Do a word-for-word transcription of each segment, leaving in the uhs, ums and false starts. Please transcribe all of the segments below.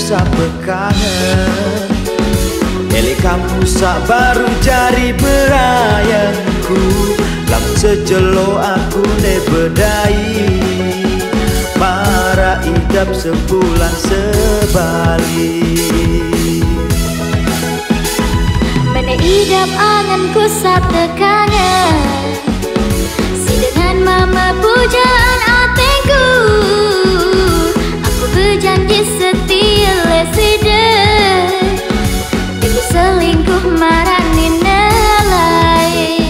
sampai kangen. Elek kamu sak baru jari berayangku, lam sejelo aku ne bedai. Para idap sebulan sebalik. Mana idap anganku sak tekangan, si dengan mama pujaan atengku. Aku berjanji setia leside, selingkuh marani nelai.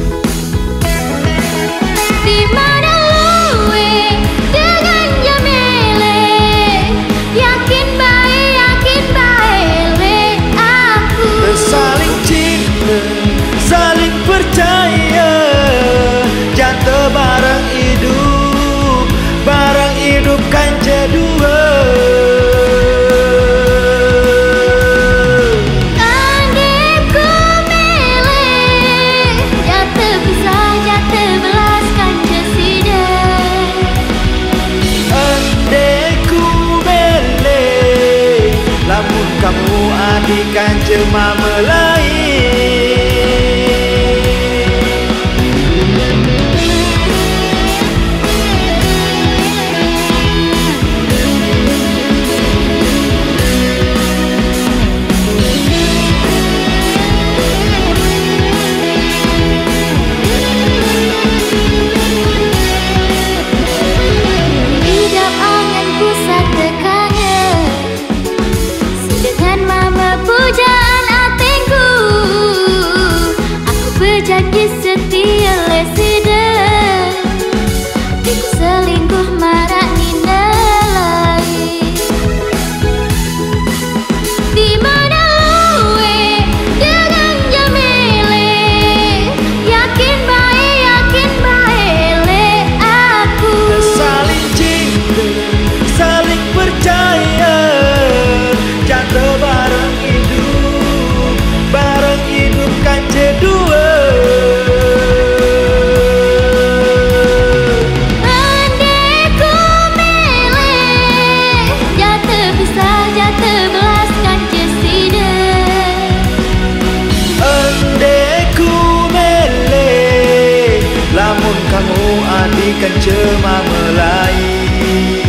Di mana luwe dengan Jamile, yakin baik, yakin baik le aku. Saling cinta, saling percaya, jatuh bareng hidup, bareng hidup kan kedua. Kamu adikan cema melain. Janji setia leside, aku selingkuh marani nelai. Di mana luwe dengan Jamile, yakin baik, yakin baik le aku. Saling cinta, saling percaya, jatuh bareng hidup, bareng hidup kan kedua. Kamu adikan cema melain.